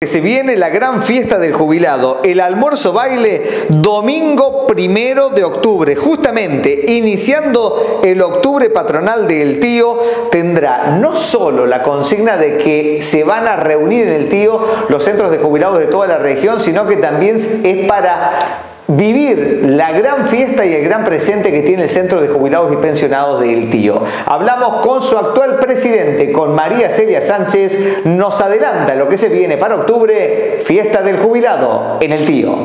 Se viene la gran fiesta del jubilado, el almuerzo baile, domingo 1 de octubre. Justamente iniciando el octubre patronal del Tío, tendrá no solo la consigna de que se van a reunir en el Tío los centros de jubilados de toda la región, sino que también es para vivir la gran fiesta y el gran presente que tiene el Centro de Jubilados y Pensionados del Tío. Hablamos con su actual presidente, con María Celia Sánchez, nos adelanta lo que se viene para octubre, fiesta del jubilado en el Tío.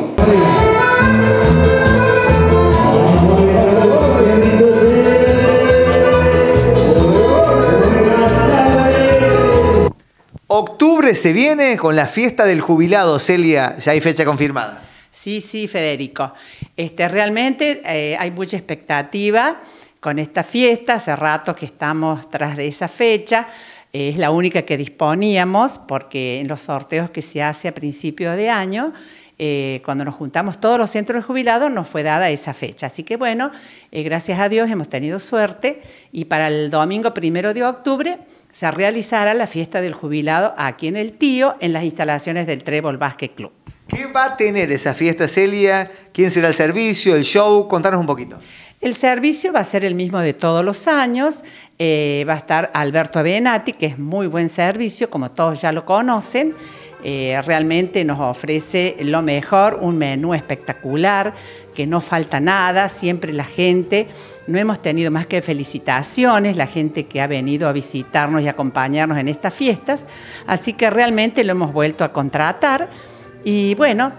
Octubre se viene con la fiesta del jubilado, Celia, ya hay fecha confirmada. Sí, Federico. Realmente hay mucha expectativa con esta fiesta. Hace rato que estamos tras de esa fecha. Es la única que disponíamos porque en los sorteos que se hace a principio de año, cuando nos juntamos todos los centros de jubilados, nos fue dada esa fecha. Así que bueno, gracias a Dios hemos tenido suerte y para el domingo 1 de octubre se realizará la fiesta del jubilado aquí en el Tío, en las instalaciones del Trébol Basket Club. ¿Qué va a tener esa fiesta, Celia? ¿Quién será el servicio, el show? Contanos un poquito. El servicio va a ser el mismo de todos los años. Va a estar Alberto Avenatti, que es muy buen servicio, como todos ya lo conocen. Realmente nos ofrece lo mejor, un menú espectacular, que no falta nada, siempre la gente. No hemos tenido más que felicitaciones, la gente que ha venido a visitarnos y acompañarnos en estas fiestas. Así que realmente lo hemos vuelto a contratar. Y bueno,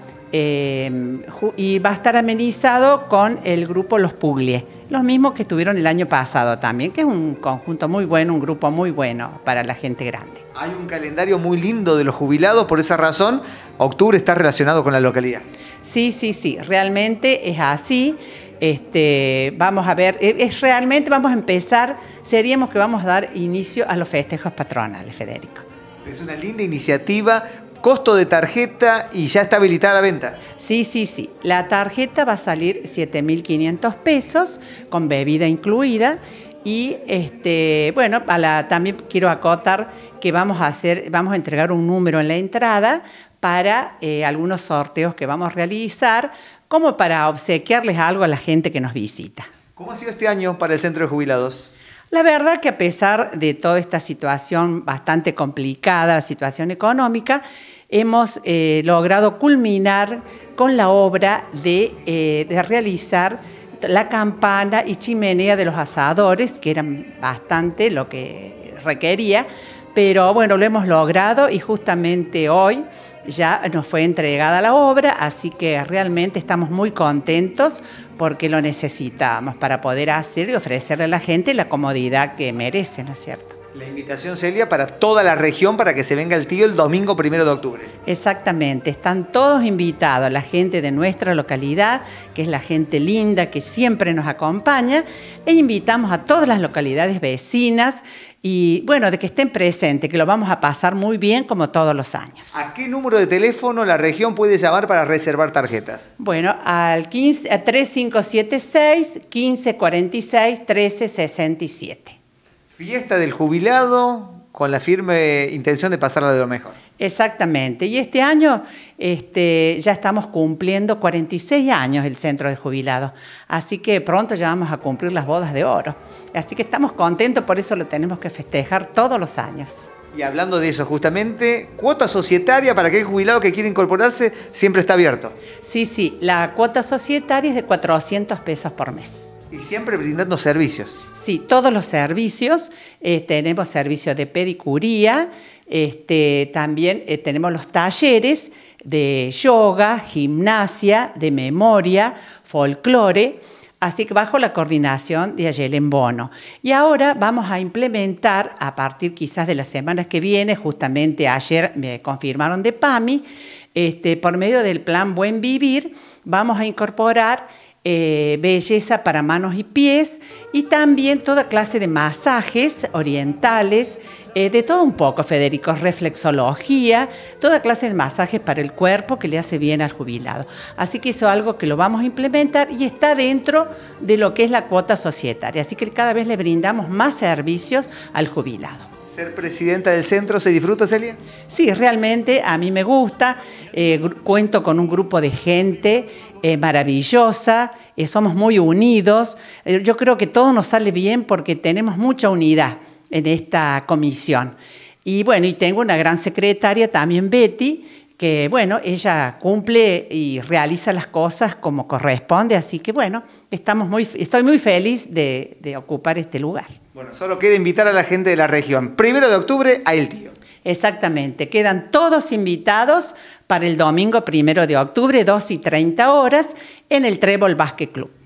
y va a estar amenizado con el grupo Los Puglie, los mismos que estuvieron el año pasado también, que es un conjunto muy bueno, un grupo muy bueno para la gente grande. Hay un calendario muy lindo de los jubilados, por esa razón, octubre está relacionado con la localidad. Sí, realmente es así. Vamos a ver, realmente vamos a empezar, seríamos que vamos a dar inicio a los festejos patronales, Federico. Es una linda iniciativa. Costo de tarjeta y ya está habilitada la venta. Sí. La tarjeta va a salir 7.500 pesos con bebida incluida. Y bueno, también quiero acotar que vamos a entregar un número en la entrada para algunos sorteos que vamos a realizar, como para obsequiarles algo a la gente que nos visita. ¿Cómo ha sido este año para el Centro de Jubilados? La verdad que a pesar de toda esta situación bastante complicada, la situación económica, hemos logrado culminar con la obra de realizar la campana y chimenea de los asadores, que eran bastante lo que requería, pero bueno, lo hemos logrado y justamente hoy ya nos fue entregada la obra, así que realmente estamos muy contentos porque lo necesitamos para poder hacer y ofrecerle a la gente la comodidad que merece, ¿no es cierto? La invitación, Celia, para toda la región para que se venga el Tío el domingo 1 de octubre. Exactamente, están todos invitados, la gente de nuestra localidad, que es la gente linda que siempre nos acompaña, e invitamos a todas las localidades vecinas y bueno, de que estén presentes, que lo vamos a pasar muy bien como todos los años. ¿A qué número de teléfono la región puede llamar para reservar tarjetas? Bueno, al 3576 1546 1367. Fiesta del jubilado con la firme intención de pasarla de lo mejor. Exactamente. Y este año ya estamos cumpliendo 46 años el Centro de Jubilados. Así que pronto ya vamos a cumplir las bodas de oro. Así que estamos contentos, por eso lo tenemos que festejar todos los años. Y hablando de eso, justamente, cuota societaria para aquel jubilado que quiere incorporarse siempre está abierto. Sí, la cuota societaria es de 400 pesos por mes. Y siempre brindando servicios. Sí, todos los servicios. Tenemos servicios de pedicuría, también tenemos los talleres de yoga, gimnasia, de memoria, folclore, así que bajo la coordinación de Ayelen Bono. Y ahora vamos a implementar, a partir quizás de la semana que viene, justamente ayer me confirmaron de PAMI, por medio del plan Buen Vivir, vamos a incorporar belleza para manos y pies y también toda clase de masajes orientales, de todo un poco, Federico, reflexología, toda clase de masajes para el cuerpo que le hace bien al jubilado. Así que eso es algo que lo vamos a implementar y está dentro de lo que es la cuota societaria. Así que cada vez le brindamos más servicios al jubilado. ¿Ser presidenta del centro se disfruta, Celia? Sí, realmente a mí me gusta. Cuento con un grupo de gente maravillosa, somos muy unidos. Yo creo que todo nos sale bien porque tenemos mucha unidad en esta comisión. Y bueno, y tengo una gran secretaria también, Betty, que bueno, ella cumple y realiza las cosas como corresponde, así que bueno, estoy muy feliz de ocupar este lugar. Bueno, solo queda invitar a la gente de la región. 1 de octubre a El Tío. Exactamente, quedan todos invitados para el domingo 1 de octubre, 2:30 horas, en el Trébol Basket Club.